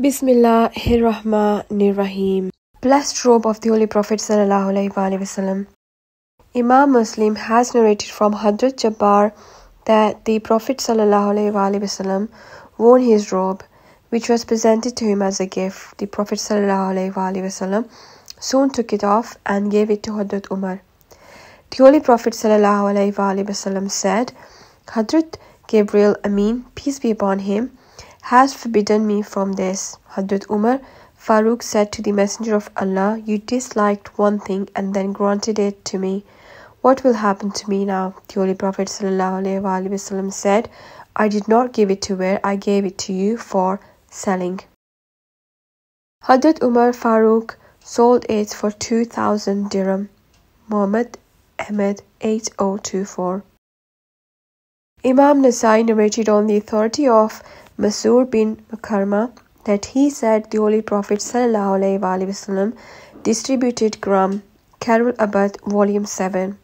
Bismillahirrahmanirrahim. Blessed robe of the Holy Prophet ﷺ. Imam Muslim has narrated from Hadrat Jabbar that the Prophet ﷺ worn his robe, which was presented to him as a gift. The Prophet ﷺ soon took it off and gave it to Hadrat Umar. The Holy Prophet ﷺ said, Hadrat Gabriel Amin, peace be upon him, has forbidden me from this. Hadrat Umar Farooq said to the Messenger of Allah, you disliked one thing and then granted it to me. What will happen to me now? The Holy Prophet ﷺ said, I did not give it to wear, I gave it to you for selling. Hadrat Umar Farooq sold it for 2,000 dirham. Muhammad Ahmed 8024. Imam Nasai narrated on the authority of Masur bin Makarma that he said the Holy Prophet ﷺ distributed Gram, Carol Abad, Volume 7.